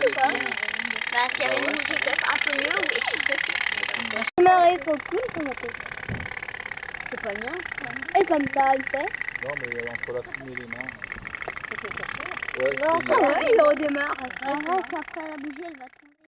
ou pas? Bah, s'il y avait une musique un peu mieux, oui. Démarrer trop cool qu'on appelle. C'est pas bien. Et comme ça, il fait. Non, mais entre la plume et les mains. Non, ça va, il redémarre. Après la bougie, elle va